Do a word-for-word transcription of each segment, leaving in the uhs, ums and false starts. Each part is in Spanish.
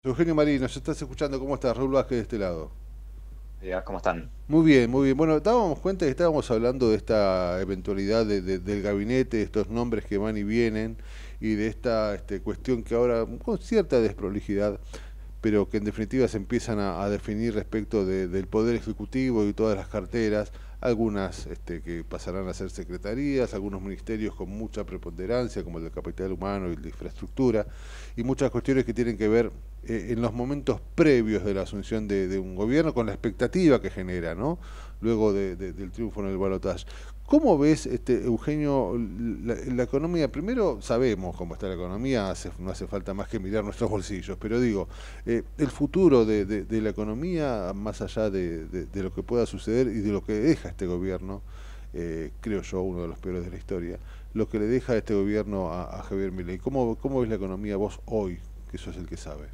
Eugenio Marín, nos estás escuchando. ¿Cómo estás? Raúl Vázquez de este lado. Días, ¿cómo están? Muy bien, muy bien. Bueno, dábamos cuenta que estábamos hablando de esta eventualidad de- de- del gabinete, de estos nombres que van y vienen y de esta este, cuestión que ahora, con cierta desprolijidad, pero que en definitiva se empiezan a, a definir respecto de- del poder ejecutivo y todas las carteras, algunas este, que pasarán a ser secretarías, algunos ministerios con mucha preponderancia, como el de capital humano y el de infraestructura, y muchas cuestiones que tienen que ver eh, en los momentos previos de la asunción de, de un gobierno con la expectativa que genera, ¿no? Luego de- de- del triunfo en el balotaje. ¿Cómo ves, este, Eugenio, la, la economía? Primero sabemos cómo está la economía, hace- no hace falta más que mirar nuestros bolsillos, pero digo, eh, el futuro de, de- de la economía, más allá de, de- de lo que pueda suceder y de lo que deja este gobierno, eh, creo yo, uno de los peores de la historia, lo que le deja este gobierno a, a Javier Milei. ¿Cómo, ¿Cómo ves la economía vos hoy, que sos el que sabe?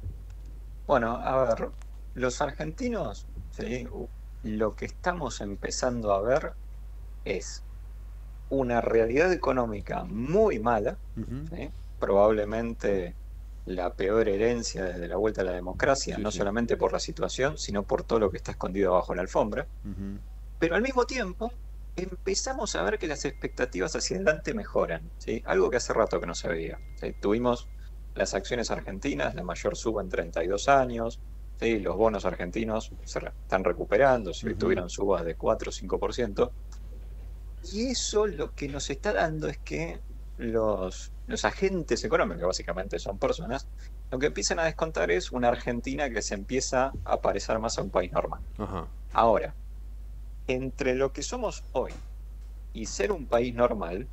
Bueno, a ver, los argentinos, ¿sí? U- Lo que estamos empezando a ver es una realidad económica muy mala, Ujú. ¿sí? Probablemente la peor herencia desde la vuelta a la democracia, Sí, no sí. solamente por la situación, sino por todo lo que está escondido bajo la alfombra. Ujú. Pero al mismo tiempo, empezamos a ver que las expectativas hacia adelante mejoran, ¿sí? Algo que hace rato que no se veía, ¿sí? Tuvimos las acciones argentinas, la mayor suba en treinta y dos años, ¿sí? Los bonos argentinos se re- están recuperando, ¿sí? Ujú. Tuvieron subas de cuatro o cinco por ciento. Y eso lo que nos está dando es que los, los agentes económicos, que básicamente son personas, lo que empiezan a descontar es una Argentina que se empieza a parecer más a un país normal. Ajá. Ahora, entre lo que somos hoy y ser un país normal,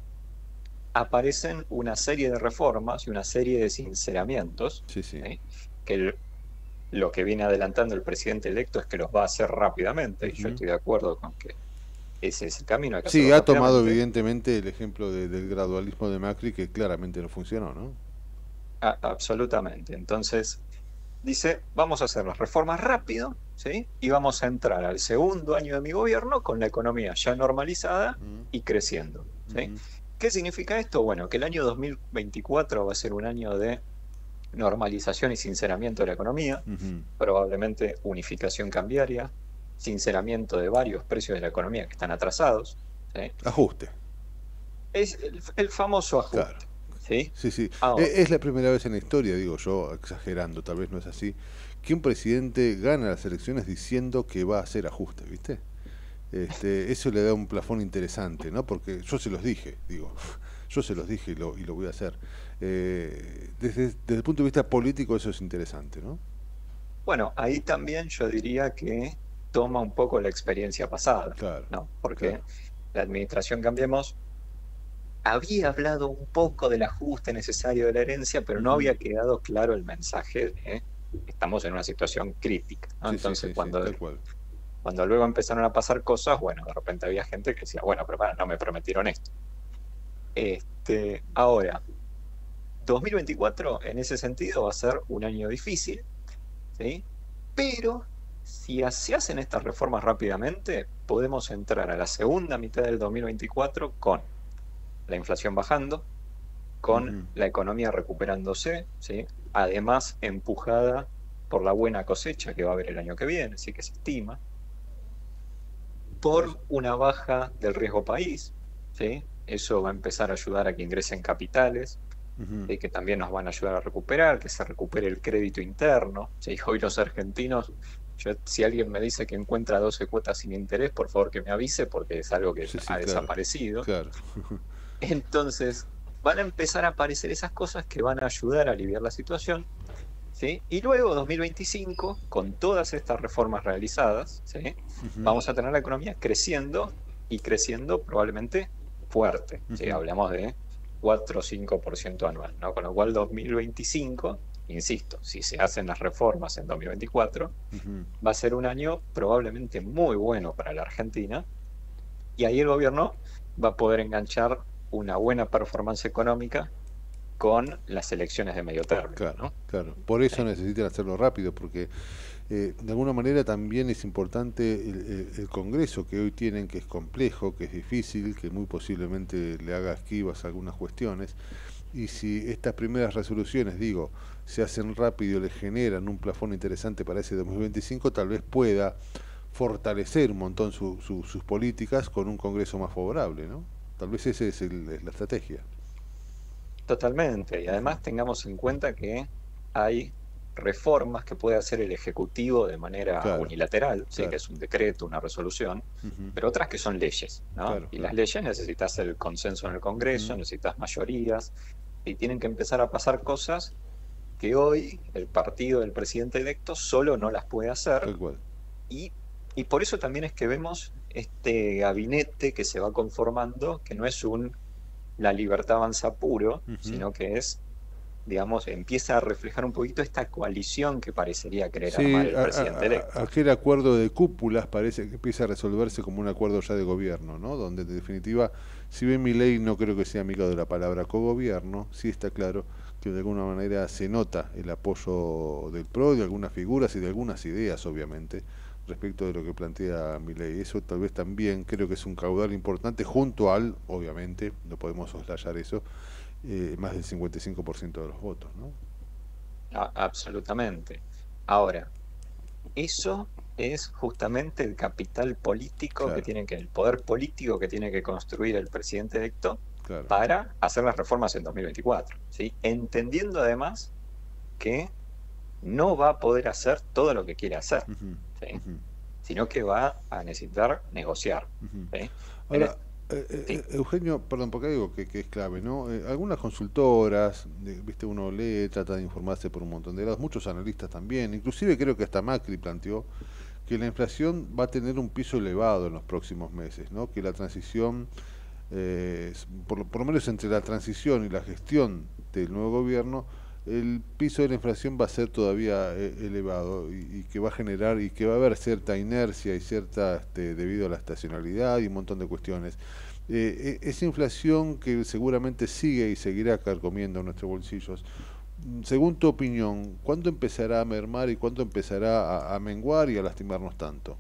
aparecen una serie de reformas y una serie de sinceramientos, Sí, sí. ¿sí? Que el- lo que viene adelantando el presidente electo es que los va a hacer rápidamente, y yo Ujú. estoy de acuerdo con que ese es el camino, hay que Sí, hacerlo ha tomado rápidamente. evidentemente el ejemplo de- del gradualismo de Macri, que claramente no funcionó, ¿no? A- absolutamente. Entonces, dice, vamos a hacer las reformas rápido, ¿sí? Y vamos a entrar al segundo año de mi gobierno con la economía ya normalizada Ujú. y creciendo, ¿sí? Ujú. ¿Qué significa esto? Bueno, que el año dos mil veinticuatro va a ser un año de normalización y sinceramiento de la economía, Ujú. probablemente unificación cambiaria, sinceramiento de varios precios de la economía que están atrasados, ¿sí? Ajuste, Es el, el famoso claro. ajuste, ¿sí? Sí, sí. Ahora, E- Es la primera vez en la historia, digo yo, exagerando, tal vez no es así, que un presidente gana las elecciones diciendo que va a hacer ajuste, ¿viste? Este, eso le da un plafón interesante, ¿no? Porque yo se los dije, digo, yo se los dije y lo, y lo voy a hacer. Eh, desde, desde el punto de vista político eso es interesante, ¿no? bueno, ahí también yo diría que toma un poco la experiencia pasada, Claro, ¿no? claro. Porque la administración Cambiemos había hablado un poco del ajuste necesario de la herencia, pero no Ujú. había quedado claro el mensaje de estamos en una situación crítica, ¿no? Sí, sí, Entonces, sí, sí, cuando tal cual. Cuando luego empezaron a pasar cosas, bueno, de repente había gente que decía, bueno, pero para, no me prometieron esto. Este, ahora, dos mil veinticuatro en ese sentido va a ser un año difícil, ¿sí? Pero si se hacen estas reformas rápidamente, podemos entrar a la segunda mitad del dos mil veinticuatro con la inflación bajando, con Ujú. la economía recuperándose, ¿sí? Además empujada por la buena cosecha que va a haber el año que viene, así que se estima, Es- por una baja del riesgo país, ¿sí? Eso va a empezar a ayudar a que ingresen capitales, ujú. ¿sí? Que también nos van a ayudar a recuperar, que se recupere el crédito interno, ¿sí? Hoy los argentinos, yo, si alguien me dice que encuentra doce cuotas sin interés, por favor que me avise porque es algo que Sí, sí, ha claro, desaparecido. claro. Entonces, van a empezar a aparecer esas cosas que van a ayudar a aliviar la situación, ¿sí? Y luego, dos mil veinticinco, con todas estas reformas realizadas, ¿sí? Ujú. Vamos a tener la economía creciendo y creciendo probablemente fuerte, ¿sí? Ujú. Hablamos de cuatro o cinco por ciento anual, ¿no? Con lo cual, dos mil veinticinco, insisto, si se hacen las reformas en dos mil veinticuatro, Ujú. va a ser un año probablemente muy bueno para la Argentina y ahí el gobierno va a poder enganchar una buena performance económica con las elecciones de medio término, Claro, ¿no? claro. Por eso Sí. necesitan hacerlo rápido, porque eh, de alguna manera también es importante el, el- el Congreso que hoy tienen, que es complejo, que es difícil, que muy posiblemente le haga esquivas a algunas cuestiones, Y si estas primeras resoluciones, digo, se hacen rápido y le generan un plafón interesante para ese dos mil veinticinco, tal vez pueda fortalecer un montón su, su, sus políticas con un Congreso más favorable, ¿no? Tal vez esa es, el, es la estrategia. Totalmente. Y Uh -huh. además tengamos en cuenta que hay reformas que puede hacer el Ejecutivo de manera Claro, unilateral, ¿sí? Que claro. es un decreto, una resolución, Uh -huh. pero otras que son leyes, ¿no? Claro, Y las claro. leyes necesitas el consenso en el Uh -huh. Congreso, necesitas mayorías, y tienen que empezar a pasar cosas que hoy el partido del presidente electo solo no las puede hacer, Tal cual. y, y por eso también es que vemos este gabinete que se va conformando, que no es un la libertad avanza puro, Uh -huh. sino que es, digamos, empieza a reflejar un poquito esta coalición que parecería querer armar Sí, el a, presidente a, a, electo. aquel acuerdo de cúpulas parece que empieza a resolverse como un acuerdo ya de gobierno, ¿no? Donde en definitiva, si bien Milei no creo que sea amigo de la palabra cogobierno, sí está claro que de alguna manera se nota el apoyo del PRO, de algunas figuras y de algunas ideas, obviamente, respecto de lo que plantea Milei. Eso tal vez también creo que es un caudal importante junto al, obviamente, no podemos soslayar eso, eh, más del cincuenta y cinco por ciento de los votos, ¿no? A- absolutamente. Ahora, eso es justamente el capital político que Claro, tiene que, el poder político que tiene que construir el presidente electo claro. para hacer las reformas en dos mil veinticuatro, ¿sí? Entendiendo además que no va a poder hacer todo lo que quiere hacer, Uh -huh, uh ¿sí? -huh. Sino que va a necesitar negociar, Uh-huh. ¿sí? En Ahora, es- eh, eh, sí, Eugenio, perdón, porque hay algo que, que es clave, ¿no? Eh, algunas consultoras, de- viste, uno lee, trata de informarse por un montón de lados, muchos analistas también, inclusive creo que hasta Macri planteó que la inflación va a tener un piso elevado en los próximos meses, ¿no? Que la transición, eh, por, lo- por lo menos entre la transición y la gestión del nuevo gobierno, el piso de la inflación va a ser todavía eh, elevado y, y que va a generar y que va a haber cierta inercia y cierta, este, debido a la estacionalidad y un montón de cuestiones. Eh, e- esa inflación que seguramente sigue y seguirá carcomiendo nuestros bolsillos, mm, según tu opinión, ¿cuándo empezará a mermar y cuándo empezará a, a menguar y a lastimarnos tanto?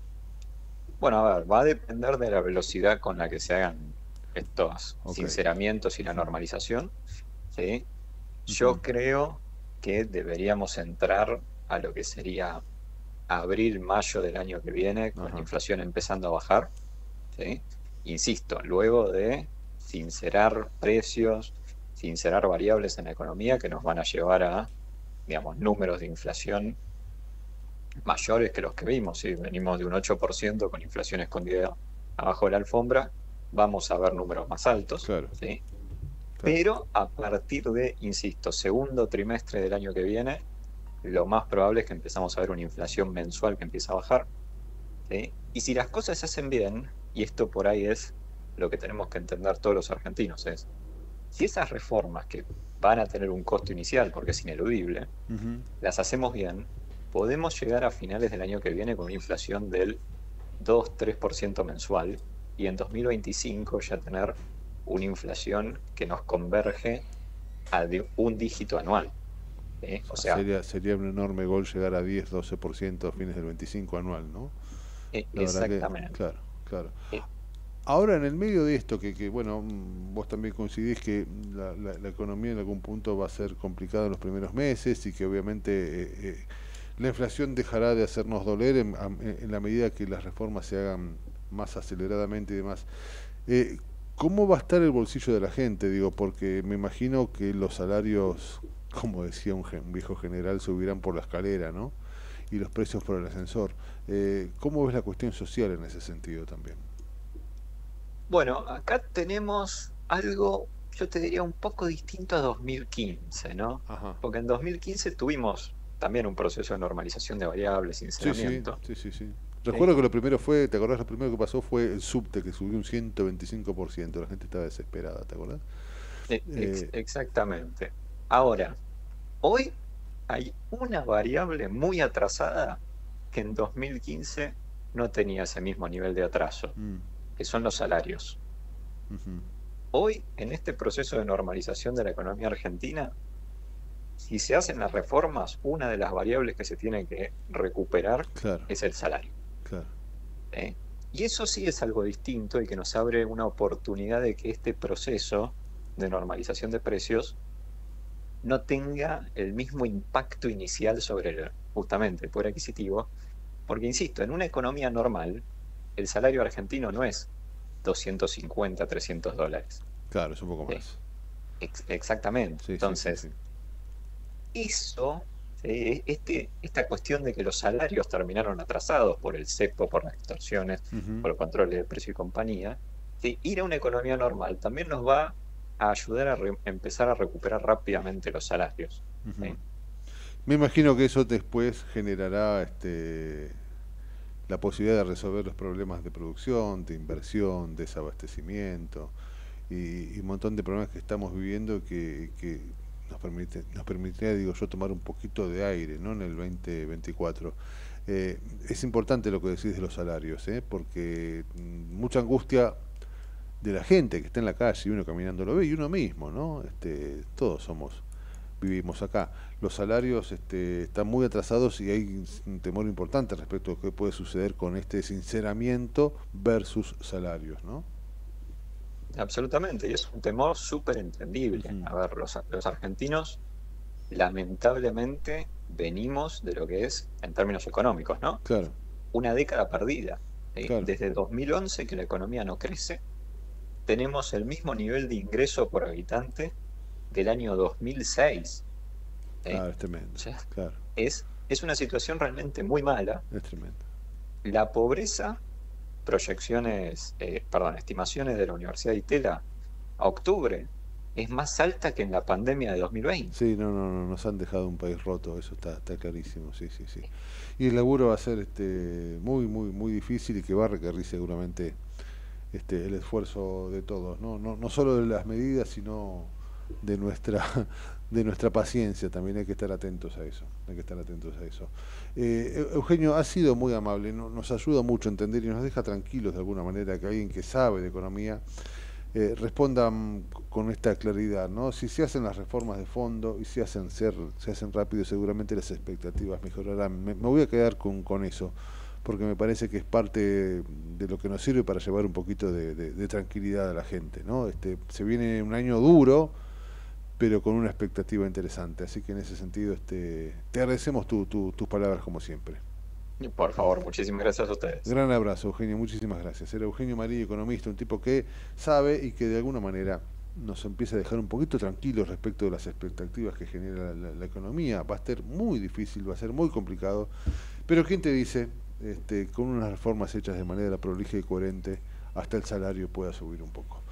bueno, a ver, va a depender de la velocidad con la que se hagan estos Ok. sinceramientos y la Ujú, normalización, ¿sí? ujú, Yo creo que deberíamos entrar a lo que sería abril, mayo del año que viene, con la ajá, inflación empezando a bajar, ¿sí? Insisto, luego de sincerar precios, sincerar variables en la economía que nos van a llevar a, digamos, números de inflación mayores que los que vimos. Si venimos de un ocho por ciento con inflación escondida abajo de la alfombra, vamos a ver números más altos, claro, ¿sí? claro. Pero a partir de, insisto, segundo trimestre del año que viene, lo más probable es que empezamos a ver una inflación mensual que empieza a bajar, ¿sí? Y si las cosas se hacen bien, y esto por ahí es lo que tenemos que entender todos los argentinos, es, si esas reformas que van a tener un costo inicial, porque es ineludible, Ujú. las hacemos bien, podemos llegar a finales del año que viene con una inflación del dos tres por ciento mensual y en dos mil veinticinco ya tener una inflación que nos converge a de un dígito anual, ¿sí? O O sea, sea, sería, sería un enorme gol llegar a diez, doce por ciento a fines del veinticinco anual, ¿no? e- La verdad que, exactamente. claro, claro. E- Ahora, en el medio de esto, que, que bueno, mm, vos también coincidís que la, la- la economía en algún punto va a ser complicada en los primeros meses y que obviamente eh, eh, la inflación dejará de hacernos doler en, am- en la medida que las reformas se hagan más aceleradamente y demás. Eh, ¿Cómo va a estar el bolsillo de la gente? Digo, porque me imagino que los salarios, como decía un, gen- un viejo general, subirán por la escalera, ¿no? Y los precios por el ascensor. Eh, ¿cómo ves la cuestión social en ese sentido también? Bueno, acá tenemos algo, yo te diría, un poco distinto a dos mil quince, ¿no? Ajá. Porque en dos mil quince tuvimos también un proceso de normalización de variables, Sí, sí, sinceramiento, sí, sí, sí. ¿sí? Recuerdo que lo primero fue, ¿te acordás? Lo primero que pasó fue el subte, que subió un ciento veinticinco por ciento. La gente estaba desesperada, ¿te acordás? E- ex- Eh, exactamente. Ahora, hoy hay una variable muy atrasada que en dos mil quince no tenía ese mismo nivel de atraso, mm, que son los salarios. ujú, Hoy, en este proceso de normalización de la economía argentina, si se hacen las reformas, una de las variables que se tiene que recuperar claro, es el salario, claro. ¿eh? Y eso sí es algo distinto y que nos abre una oportunidad de que este proceso de normalización de precios no tenga el mismo impacto inicial sobre el, justamente el poder adquisitivo, porque insisto, en una economía normal, el salario argentino no es doscientos cincuenta, trescientos dólares. Claro, es un poco ¿Sí? más. Ex- exactamente. Sí, sí, sí, sí. Entonces, eso, ¿sí? este, esta cuestión de que los salarios terminaron atrasados por el cepo, por las extorsiones, Ujú, por el control de precio y compañía, ¿sí? Ir a una economía normal también nos va a ayudar a re- empezar a recuperar rápidamente los salarios. ujú. ¿Sí? Me imagino que eso después generará este, la posibilidad de resolver los problemas de producción, de inversión, desabastecimiento y, y un montón de problemas que estamos viviendo que, que nos permite, nos permitiría, digo yo, tomar un poquito de aire, ¿no? En el veinte veinticuatro. Eh, es importante lo que decís de los salarios, ¿eh? Porque mm, mucha angustia de la gente que está en la calle y uno caminando lo ve y uno mismo, ¿no? Este, todos somos vivimos acá. Los salarios este, están muy atrasados y hay un temor importante respecto a qué puede suceder con este sinceramiento versus salarios, ¿no? Absolutamente, y es un temor súper entendible. Ujú. A ver, los, los argentinos lamentablemente venimos de lo que es, en términos económicos, ¿no? Claro, Una década perdida. ¿Sí? claro. Desde dos mil once que la economía no crece, tenemos el mismo nivel de ingreso por habitante del año dos mil seis. ¿Sí? Claro, es O tremendo. sea, Claro, es, es una situación realmente muy mala. es tremendo. La pobreza, proyecciones, eh, perdón, estimaciones de la Universidad de Itela a octubre, es más alta que en la pandemia de dos mil veinte. Sí, no, no, no, nos han dejado un país roto, eso está, está clarísimo, sí, sí, sí. Y el laburo va a ser este, muy, muy, muy difícil y que va a requerir seguramente este, el esfuerzo de todos, ¿no? No, no solo de las medidas, sino de nuestra, de nuestra paciencia, también hay que estar atentos a eso, hay que estar atentos a eso. Eh, Eugenio, ha sido muy amable, no- nos ayuda mucho a entender y nos deja tranquilos de alguna manera que alguien que sabe de economía eh, responda mm, con esta claridad, ¿no? Si se hacen las reformas de fondo y se hacen ser, se hacen rápido, seguramente las expectativas mejorarán. Me, me voy a quedar con, con eso, porque me parece que es parte de lo que nos sirve para llevar un poquito de, de- de tranquilidad a la gente, ¿no? Este, se viene un año duro, pero con una expectativa interesante. Así que en ese sentido, este, te agradecemos tu- tu- tus palabras como siempre. Por favor, muchísimas gracias a ustedes. Gran abrazo, Eugenio, muchísimas gracias. Era Eugenio María, economista, un tipo que sabe y que de alguna manera nos empieza a dejar un poquito tranquilos respecto de las expectativas que genera la, la economía. Va a ser muy difícil, va a ser muy complicado, pero ¿quién te dice, este, con unas reformas hechas de manera prolija y coherente, hasta el salario pueda subir un poco?